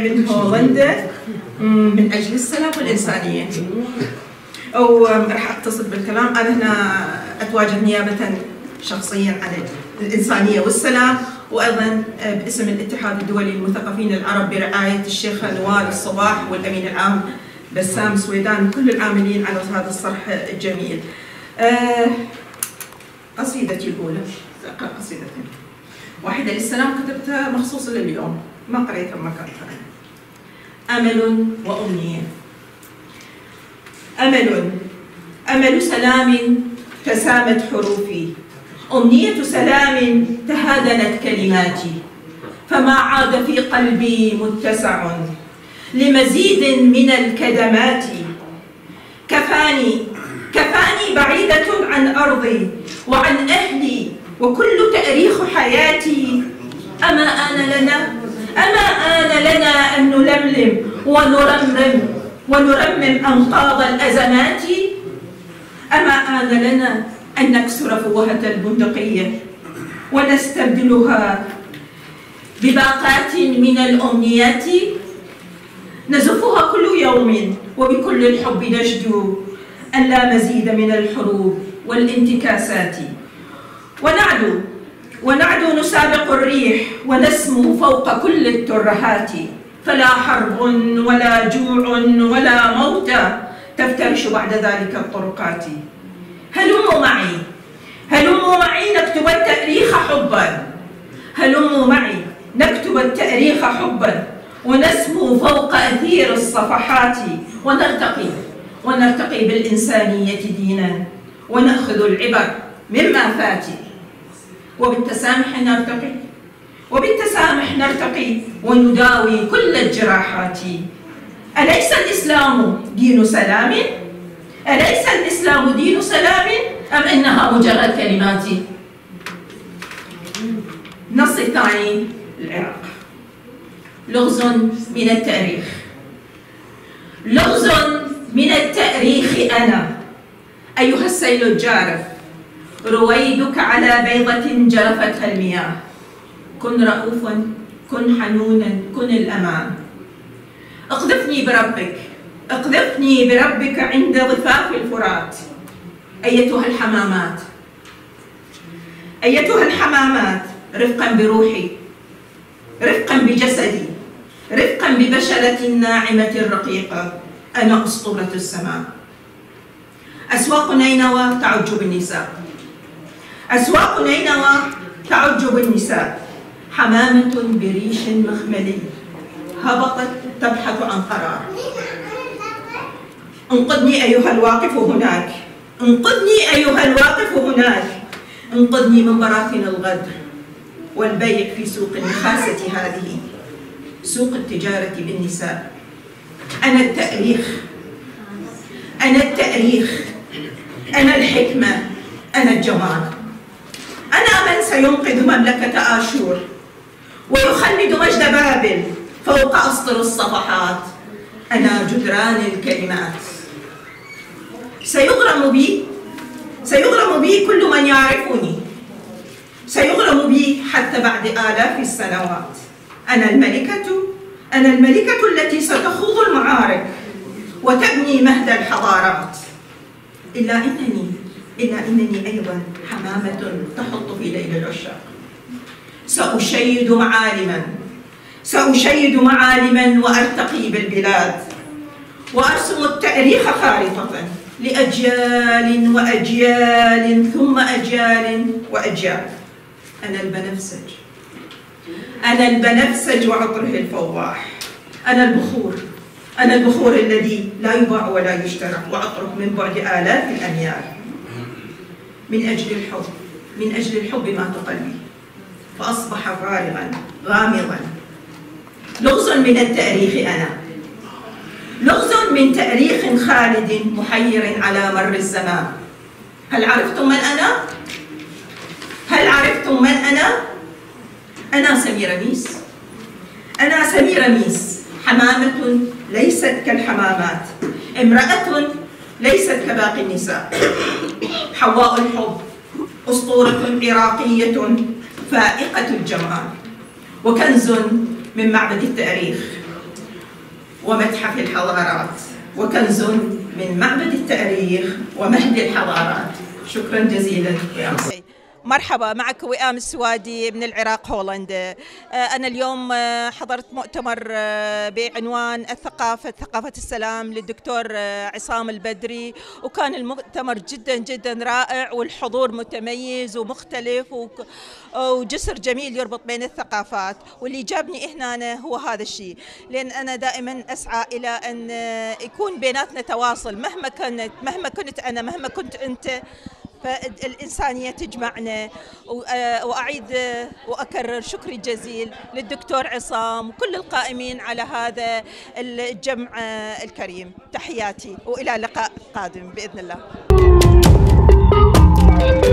من هولندا من أجل السلام والإنسانية. وراح أقتصد بالكلام. أنا هنا أتواجد نيابة شخصيا عن الإنسانية والسلام، وأيضا باسم الاتحاد الدولي للمثقفين العرب برعاية الشيخة نوال الصباح والأمين العام بسام سويدان وكل العاملين على هذا الصرح الجميل. قصيدتي الأولى، أقرأ قصيدتين. واحدة للسلام كتبتها مخصوصة لليوم، ما قريتها ما كتبتها. أمل وأمنية. أمل سلام تسامت حروفي، أمنية سلام تهادنت كلماتي، فما عاد في قلبي متسع لمزيد من الكدمات. كفاني بعيدة عن أرضي وعن أهلي وكل تأريخ حياتي. أما آن لنا أن نلملم ونرمم أنقاض الأزمات. أما آن لنا أن نكسر فوهة البندقية ونستبدلها بباقات من الأمنيات. نزفها كل يوم وبكل الحب نجدو أن لا مزيد من الحروب والانتكاسات. ونعدو نسابق الريح ونسمو فوق كل الترهات، فلا حرب ولا جوع ولا موت تفترش بعد ذلك الطرقات. هلموا معي نكتب التاريخ حبا. هلموا معي نكتب التاريخ حبا ونسمو فوق أثير الصفحات، ونرتقي بالإنسانية دينا ونأخذ العبر مما فات. وبالتسامح نرتقي ونداوي كل الجراحات. أليس الإسلام دين سلام؟ أم إنها مجرد كلمات؟ نص الثاني العراق. لغز من التاريخ أنا أيها السيل الجارف، رويدك على بيضة جرفتها المياه. كن رؤوفا، كن حنونا، كن الأمان. اقذفني بربك عند ضفاف الفرات. أيتها الحمامات رفقا بروحي، رفقا بجسدي، رفقا ببشرة الناعمة الرقيقة. أنا أسطورة السماء. أسواق نينوى تعج بالنساء. حمامة بريش مخملي هبطت تبحث عن قرار. انقذني أيها الواقف هناك، انقذني من براثن الغدر والبيع في سوق النخاسة هذه، سوق التجارة بالنساء. أنا التاريخ، أنا الحكمة، أنا الجمال. أنا من سينقذ مملكة آشور ويخلد مجد بابل فوق أسطر الصفحات. أنا جدران الكلمات. سيغرم بي كل من يعرفني، سيغرم بي حتى بعد آلاف السنوات. أنا الملكة التي ستخوض المعارك وتبني مهد الحضارات. إلا إنني أيضا حمامة تحط في ليل العشاق. سأشيد معالما وأرتقي بالبلاد وأرسم التاريخ خارطة لأجيال وأجيال ثم أجيال وأجيال. أنا البنفسج وعطره الفواح. أنا البخور الذي لا يباع ولا يشترى وعطره من بعد آلاف الأميال. من أجل الحب مات قلبي فأصبح فارغا غامضا. لغز من التاريخ أنا، لغز من تاريخ خالد محير على مر الزمان. هل عرفتم من أنا؟ أنا سميرة ميس، حمامة ليست كالحمامات، امرأة ليست كباقي النساء، حواء الحب، أسطورة عراقية فائقة الجمال، وكنز من معبد التاريخ. ومتحف الحضارات وكنز من معبد التاريخ ومهد الحضارات. شكرا جزيلا. مرحبا، معك وئام السوادي من العراق هولندا. أنا اليوم حضرت مؤتمر بعنوان ثقافة السلام للدكتور عصام البدري، وكان المؤتمر جدا جدا رائع والحضور متميز ومختلف وجسر جميل يربط بين الثقافات. واللي جابني هنا هو هذا الشيء، لأن أنا دائما أسعى إلى أن يكون بيناتنا تواصل مهما كنت أنا، مهما كنت أنت، فالإنسانية تجمعنا. وأعيد وأكرر شكري الجزيل للدكتور عصام وكل القائمين على هذا الجمع الكريم. تحياتي وإلى لقاء قادم بإذن الله.